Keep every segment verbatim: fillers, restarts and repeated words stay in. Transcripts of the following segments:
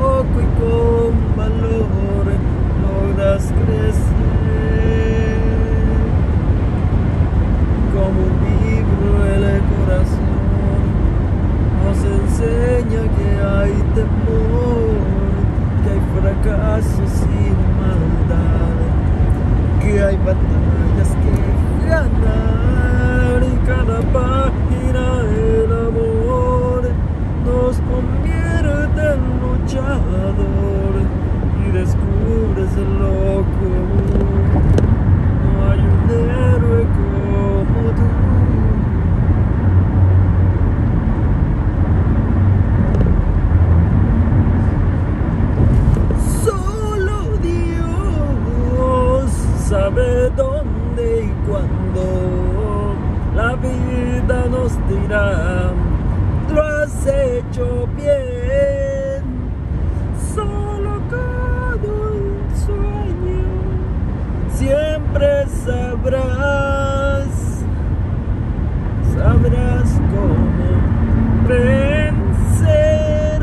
poco y con valor logras crecer. Como un libro el corazón nos enseña que hay temor, que hay fracasos sin maldad, que hay batallas que ganar, y cada página el amor nos convierte en luchador y descubres lo común. No hay un héroe como tú. Solo Dios sabe dónde y cuándo la vida nos dirá: lo has hecho bien. Solo con un sueño siempre sabrás, sabrás cómo vencer.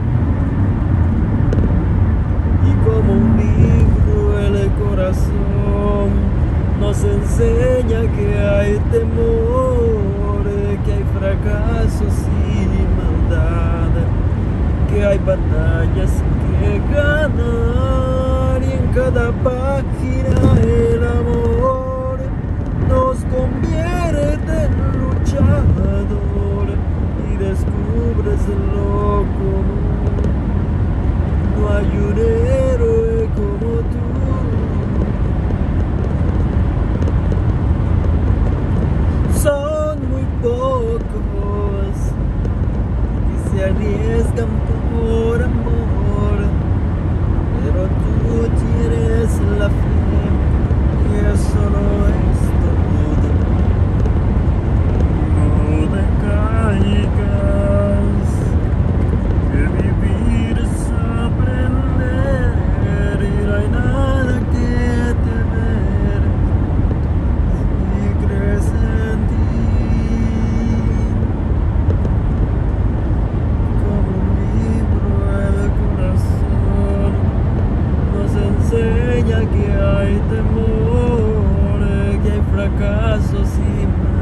Y como un libro el corazón nos enseña que hay temor, que hay fracasos y maldad, que hay batallas que ganar, y en cada página el amor nos convierte en luchador y descubres lo común. No hay un héroe como tú. Son muy pocos que se arriesgan por amor, pero tú tienes la fe y eso no es todo. No decaigas, que vivir es aprender y no hay nada que temer si crees en ti. Como un libro el corazón nos enseña que hay temor, que hay fracasos y